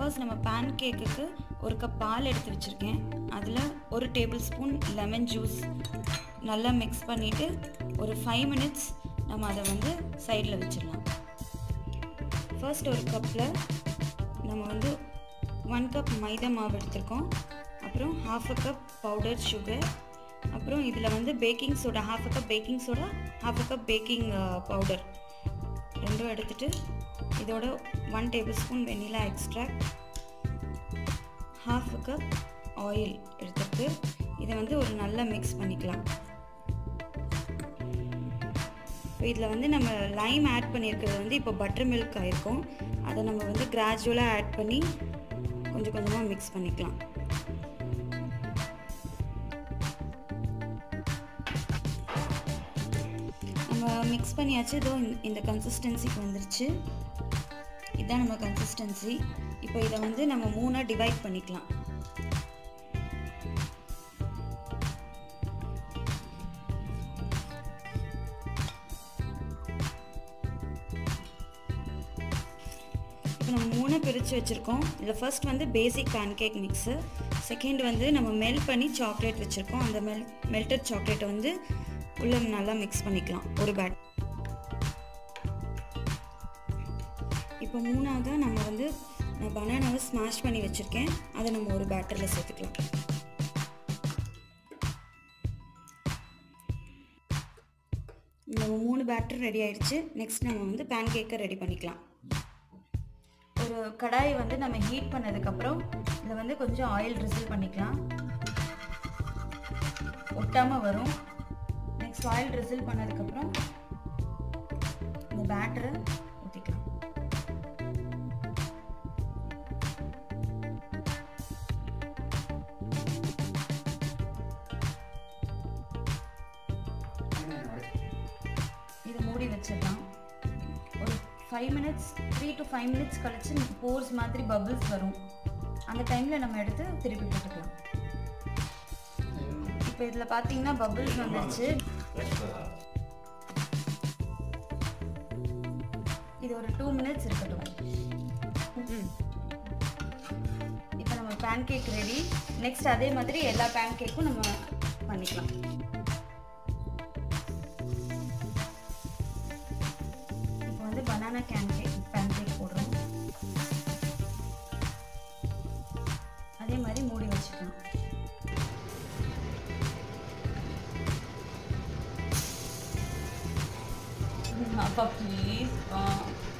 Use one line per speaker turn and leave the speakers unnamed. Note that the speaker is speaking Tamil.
ஃபர்ஸ்ட் நம்ம பேன்கேக்குக்கு ஒரு கப் பால் எடுத்து வச்சுருக்கேன். அதில் 1 டேபிள் ஸ்பூன் லெமன் ஜூஸ் நல்லா மிக்ஸ் பண்ணிவிட்டு ஒரு 5 மினிட்ஸ் நம்ம அதை வந்து சைடில் வச்சிடலாம். ஃபர்ஸ்ட் ஒரு கப்பில் நம்ம வந்து 1 கப் மைதா மாவு எடுத்துருக்கோம். அப்புறம் 1/2 கப் பவுடர் சுகர், அப்புறம் இதில் வந்து baking soda 1/2 cup baking soda, 1/2 cup baking powder ரெண்டும் எடுத்துகிட்டு இதோட 1 table spoon vanilla extract, 1/2 cup oil எடுத்துட்டு இதை வந்து ஒரு நல்லா மிக்ஸ் பண்ணிக்கலாம். இப்போ இதில் வந்து நம்ம லைம் ஆட் பண்ணியிருக்கிறது வந்து இப்போ பட்டர் மில்க் ஆகிருக்கும். அதை நம்ம வந்து கிராஜுவலாக ஆட் பண்ணி கொஞ்சம் கொஞ்சமாக மிக்ஸ் பண்ணிக்கலாம். நம்ம மிக்ஸ் பண்ணியாச்சு. இதோ இந்த கன்சிஸ்டன்சிக்கு வந்துருச்சு. இதுதான் நம்ம கன்சிஸ்டன்சி. இப்போ இதை வந்து நம்ம 3ஆக டிவைட் பண்ணிக்கலாம். இப்போ நம்ம 3 பிரித்து வச்சுருக்கோம். இதில் ஃபர்ஸ்ட் வந்து பேசிக் பேன்கேக் மிக்ஸு, செகண்ட் வந்து நம்ம மெல்ட் பண்ணி சாக்லேட் வச்சுருக்கோம். அந்த மெல்டட் சாக்லேட்டை வந்து உள்ளே நல்லா மிக்ஸ் பண்ணிக்கலாம் ஒரு பேட். இப்போ 3ஆவதாக நம்ம வந்து பனானாவை ஸ்மாஷ் பண்ணி வச்சுருக்கேன். அதை நம்ம ஒரு பேட்டரில் சேர்த்துக்கலாம். நம்ம 3 பேட்டர் ரெடி ஆயிடுச்சு. நெக்ஸ்ட் நம்ம வந்து பேன்கேக்கை ரெடி பண்ணிக்கலாம். ஒரு கடாயை வந்து நம்ம ஹீட் பண்ணதுக்கப்புறம் இதில் வந்து கொஞ்சம் ஆயில் ட்ரிசில் பண்ணிக்கலாம், ஒட்டாமல் வரும். நெக்ஸ்ட் ஆயில் ட்ரிசில் பண்ணதுக்கப்புறம் இந்த பேட்டரை ஊற்றிக்கலாம். இது மூடி வச்சிடலாம். ஒரு 5 மினிட்ஸ் 3 to 5 மினிட்ஸ் கழிச்சு போர்ஸ் மாதிரி பபிள்ஸ் வரும். அந்த டைமில் நம்ம எடுத்து திருப்பி போட்டுக்கலாம். இப்போ இதில் பார்த்தீங்கன்னா பபிள்ஸ் வந்துருச்சு. இது ஒரு 2 மினிட்ஸ் இருக்கட்டும். இப்போ நம்ம பேன்கேக் ரெடி. நெக்ஸ்ட் அதே மாதிரி எல்லா பேன்கேக்கும் நம்ம பண்ணிக்கலாம். இப்போ வந்து பனானா பேன்கேக் போடுறோம். அதே மாதிரி மூடி வச்சுக்கலாம். அப்பா ப்ளீஸ்